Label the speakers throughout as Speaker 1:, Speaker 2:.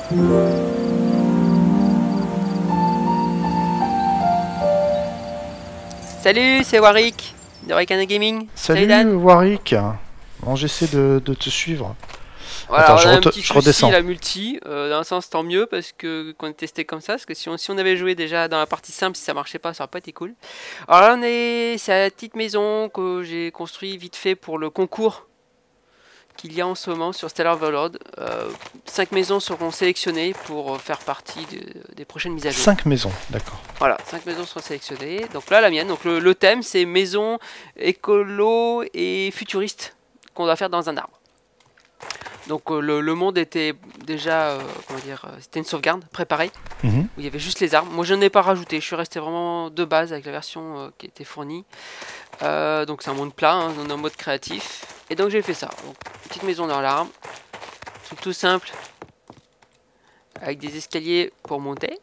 Speaker 1: Salut, c'est Warwick de Ricana Gaming.
Speaker 2: Salut
Speaker 1: Dan.
Speaker 2: Warwick. Bon, j'essaie de te suivre.
Speaker 1: Voilà,
Speaker 2: Attends,
Speaker 1: on a un petit
Speaker 2: je
Speaker 1: souci,
Speaker 2: redescends.
Speaker 1: la multi, dans un sens tant mieux parce que qu'on est testé comme ça, parce que si on avait joué déjà dans la partie simple, si ça marchait pas, ça aurait pas été cool. Alors là c'est la petite maison que j'ai construit vite fait pour le concours qu'il y a en ce moment sur Stellar Overlord. 5 maisons seront sélectionnées pour faire partie des prochaines mises à jour.
Speaker 2: 5 maisons, d'accord.
Speaker 1: Voilà, 5 maisons seront sélectionnées. Donc là la mienne, donc le thème c'est maison écolo et futuriste qu'on doit faire dans un arbre. Donc le monde était déjà, comment dire, c'était une sauvegarde préparée, où il y avait juste les arbres. Moi je n'ai pas rajouté, je suis resté vraiment de base avec la version qui était fournie. Donc c'est un monde plat, hein, on est en mode créatif. Et donc j'ai fait ça, donc, petite maison dans l'arbre, truc tout simple, avec des escaliers pour monter.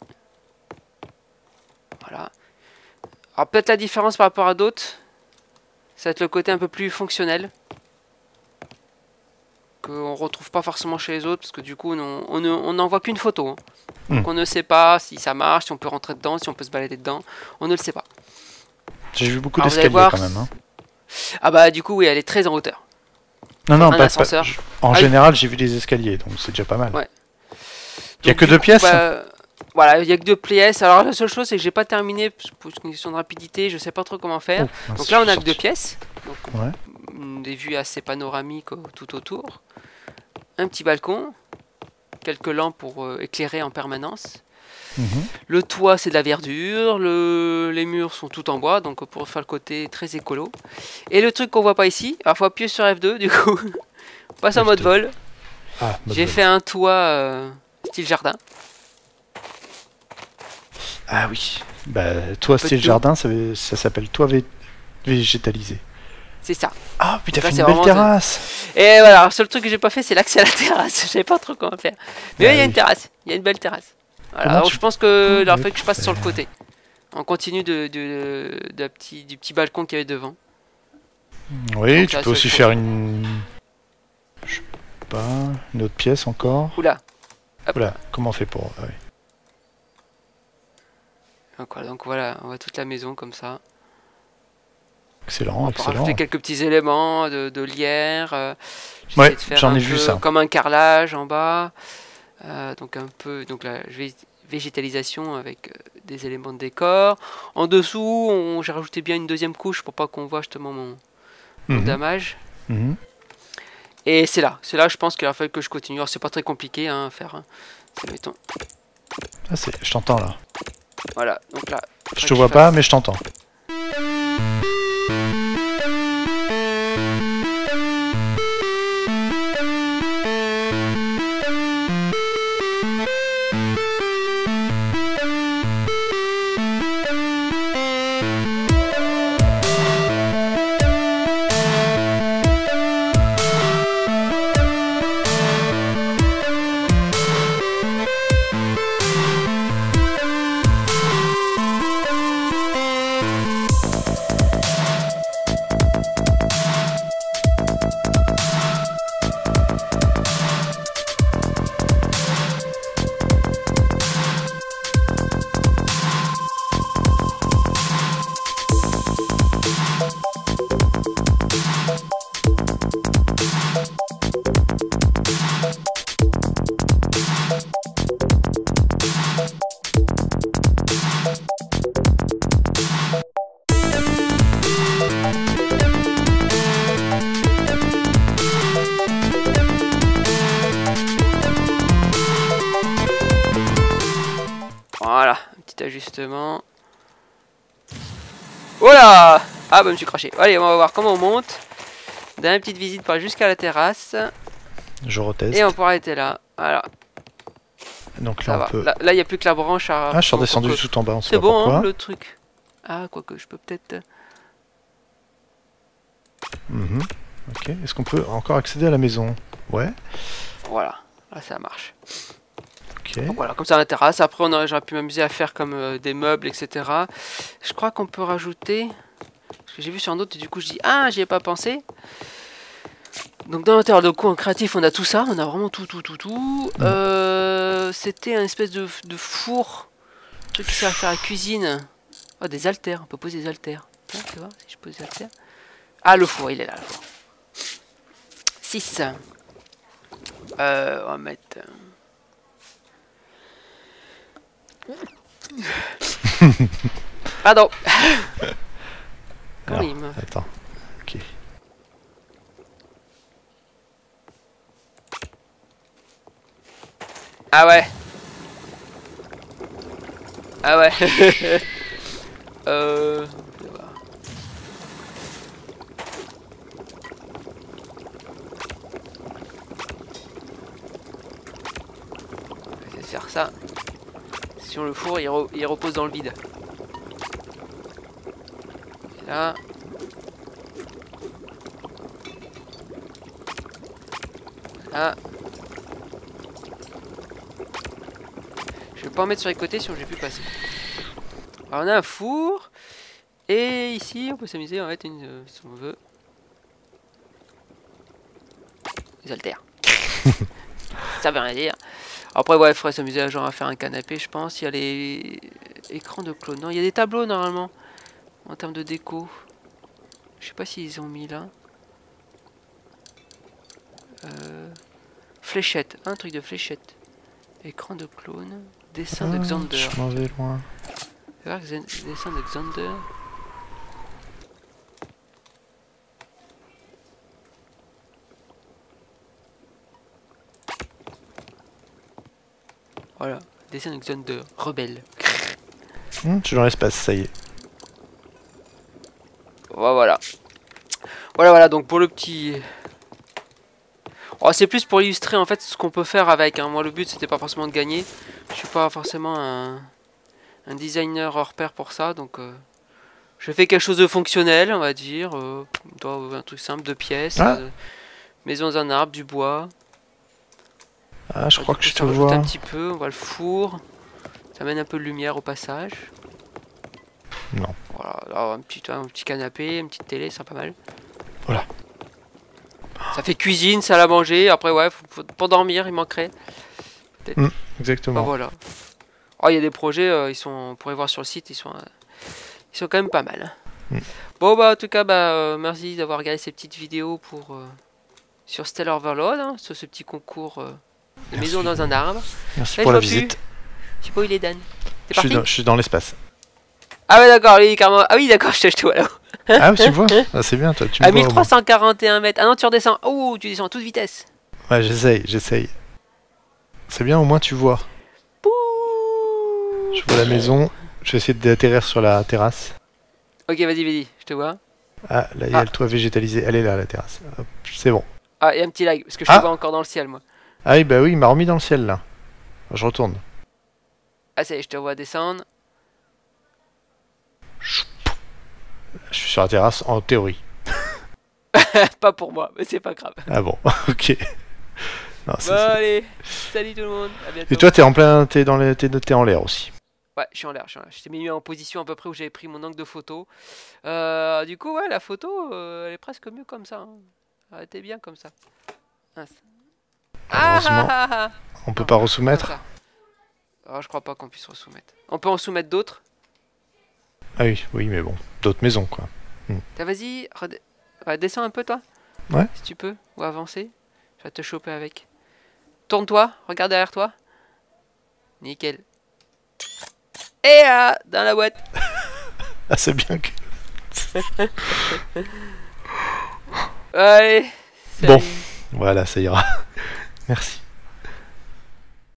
Speaker 1: Voilà. Alors peut-être la différence par rapport à d'autres, ça va être le côté un peu plus fonctionnel. Qu'on retrouve pas forcément chez les autres parce que du coup on n'en voit qu'une photo, hein. Donc on ne sait pas si ça marche, si on peut rentrer dedans, si on peut se balader dedans, on ne le sait pas.
Speaker 2: J'ai vu beaucoup d'escaliers quand même, hein.
Speaker 1: Ah bah du coup oui, elle est très en hauteur.
Speaker 2: Non,
Speaker 1: un ascenseur.
Speaker 2: En général j'ai vu des escaliers, donc c'est déjà pas mal.
Speaker 1: Ouais.
Speaker 2: Il n'y a que 2 pièces,
Speaker 1: voilà, il n'y a que 2 pièces. Alors la seule chose c'est que j'ai pas terminé pour une question de rapidité, je sais pas trop comment faire. Donc là on a que 2 pièces, donc des vues assez panoramiques tout autour. Un petit balcon, quelques lampes pour éclairer en permanence. Le toit c'est de la verdure, les murs sont tout en bois, donc pour faire le côté très écolo. Et le truc qu'on voit pas ici, alors faut appuyer sur F2 du coup, on passe en mode vol.
Speaker 2: Ah,
Speaker 1: j'ai fait un toit style jardin.
Speaker 2: Ah oui, bah toi style jardin, ça s'appelle toit végétalisé.
Speaker 1: C'est ça.
Speaker 2: Ah, puis t'as fait une belle terrasse.
Speaker 1: Et voilà, le seul truc que j'ai pas fait, c'est l'accès à la terrasse. Je savais pas trop comment faire. Mais il y a une terrasse, il y a une belle terrasse. Voilà, alors je pense que il fait que je passe sur le côté. On continue du petit balcon qu'il y avait devant.
Speaker 2: Oui,
Speaker 1: donc,
Speaker 2: tu peux aussi faire une... Je sais pas, une autre pièce encore.
Speaker 1: Oula.
Speaker 2: Oula, comment on fait pour... Ah, oui.
Speaker 1: Donc voilà, on voit toute la maison comme ça.
Speaker 2: Excellent, excellent.
Speaker 1: Rajouter quelques petits éléments de lierre.
Speaker 2: Ouais, j'en ai vu ça.
Speaker 1: Comme un carrelage en bas. Donc un peu, donc la végétalisation avec des éléments de décor. En dessous, j'ai rajouté bien une deuxième couche pour pas qu'on voit justement mon damage. Et c'est là, je pense qu'il va falloir que je continue. Alors c'est pas très compliqué à faire. Hein. Mettons.
Speaker 2: Ah, je t'entends là.
Speaker 1: Voilà, donc là.
Speaker 2: Je te vois pas, mais je t'entends.
Speaker 1: Voilà, un petit ajustement. Voilà. Ah bah je me suis craché. Allez, on va voir comment on monte. Dernière petite visite par jusqu'à la terrasse.
Speaker 2: Je reteste.
Speaker 1: Et on pourra arrêter là. Voilà.
Speaker 2: Donc là, on peut...
Speaker 1: Là, il n'y a plus que la branche à...
Speaker 2: Ah, je suis redescendu tout en bas, on sait
Speaker 1: C'est
Speaker 2: pas
Speaker 1: bon,
Speaker 2: pourquoi.
Speaker 1: hein, le truc. Ah, quoique, je peux peut-être...
Speaker 2: Ok, est-ce qu'on peut encore accéder à la maison? Ouais.
Speaker 1: Voilà, là ça marche.
Speaker 2: Ok.
Speaker 1: Donc voilà, comme ça la terrasse. Après, j'aurais pu m'amuser à faire comme des meubles, etc. Je crois qu'on peut rajouter... Parce que j'ai vu sur un autre et du coup je dis, ah, j'y ai pas pensé. Donc dans l'intérieur de coin créatif, on a tout ça, on a vraiment tout. C'était un espèce de four, un truc qui sert à faire la cuisine. Oh, des haltères, on peut poser des haltères. Tiens, tu vois, si je pose des haltères. Ah, le four, il est là, le four. 6. On va mettre... Pardon.
Speaker 2: Alors, attends. Ok.
Speaker 1: Ah ouais. Ah ouais. Je vais voir. Je vais faire ça. Sinon le four il repose dans le vide. Et là. Là. Je vais pas en mettre sur les côtés sinon j'ai pu passer. Alors on a un four. Et ici on peut s'amuser à mettre une, si on veut. Des haltères. Ça veut rien dire. Après ouais, il faudrait s'amuser à genre à faire un canapé je pense. Il y a les écrans de clone. Non, il y a des tableaux normalement. En termes de déco. Je sais pas s'ils ont mis là. Fléchette. Un truc de fléchette. Écran de clone. Dessin de Xander.
Speaker 2: Je m'en vais loin.
Speaker 1: Dessin de Xander. Voilà, dessin de Xander, rebelle.
Speaker 2: Je suis dans l'espace, ça y est.
Speaker 1: Voilà. Voilà, donc pour le petit... Oh, c'est plus pour illustrer en fait ce qu'on peut faire avec. Hein. Moi le but c'était pas forcément de gagner. Je suis pas forcément un designer hors pair pour ça. Donc je fais quelque chose de fonctionnel on va dire. Un truc simple, 2 pièces. Maison dans un arbre, du bois.
Speaker 2: Ah, je crois que je te
Speaker 1: vois.
Speaker 2: vois.
Speaker 1: Un petit peu, on voit le four. Ça amène un peu de lumière au passage.
Speaker 2: Non.
Speaker 1: Voilà, alors un petit canapé, une petite télé, c'est pas mal.
Speaker 2: Voilà.
Speaker 1: Ça fait cuisine, salle à manger. Après, ouais, pour dormir, il manquerait.
Speaker 2: Exactement.
Speaker 1: Bah, voilà. Oh, il y a des projets, on pourrait voir sur le site, ils sont quand même pas mal. Bon, bah, en tout cas, merci d'avoir regardé ces petites vidéos sur Stellar Overload, hein, sur ce petit concours de maison dans un arbre.
Speaker 2: Merci pour la visite.
Speaker 1: Je sais pas où il est, Dan. T'es parti ?
Speaker 2: Je suis dans l'espace.
Speaker 1: Ah ouais, d'accord, lui, carrément. Ah oui, d'accord, je te vois là.
Speaker 2: Ah, tu vois? Ah, c'est bien, toi. Tu me
Speaker 1: à
Speaker 2: vois,
Speaker 1: 1341 mètres. Ah non, tu redescends. Oh, tu descends à toute vitesse.
Speaker 2: Ouais, j'essaye. C'est bien, au moins tu vois.
Speaker 1: Pouh.
Speaker 2: Je vois la maison. Je vais essayer d'atterrir sur la terrasse.
Speaker 1: Ok, vas-y, je te vois.
Speaker 2: Ah, là, il y a le toit végétalisé. Elle est là, la terrasse. C'est bon.
Speaker 1: Ah, il y a un petit lag, parce que je te vois encore dans le ciel, moi.
Speaker 2: Ah oui, bah oui, il m'a remis dans le ciel, là. Je retourne.
Speaker 1: Ah, ça y est, je te vois descendre.
Speaker 2: Je suis sur la terrasse, en théorie.
Speaker 1: Pas pour moi, mais c'est pas grave.
Speaker 2: Ah bon, ok. Non,
Speaker 1: bon, allez, salut tout le monde, à bientôt.
Speaker 2: Et toi, t'es en l'air aussi.
Speaker 1: Ouais, je suis en l'air. Je t'ai mis en position à peu près où j'avais pris mon angle de photo. Du coup, ouais, la photo, elle est presque mieux comme ça. Hein. Elle était bien comme ça.
Speaker 2: Heureusement, on peut pas resoumettre.
Speaker 1: Oh, je crois pas qu'on puisse resoumettre. On peut en soumettre d'autres.
Speaker 2: Ah oui, mais bon, d'autres maisons, quoi.
Speaker 1: Vas-y, descends un peu, toi.
Speaker 2: Ouais.
Speaker 1: Si tu peux, ou avancer. Je vais te choper avec. Tourne-toi, regarde derrière toi. Nickel. Et là, dans la boîte.
Speaker 2: Ah, c'est bien que...
Speaker 1: Allez.
Speaker 2: Bon, voilà, ça ira. Merci.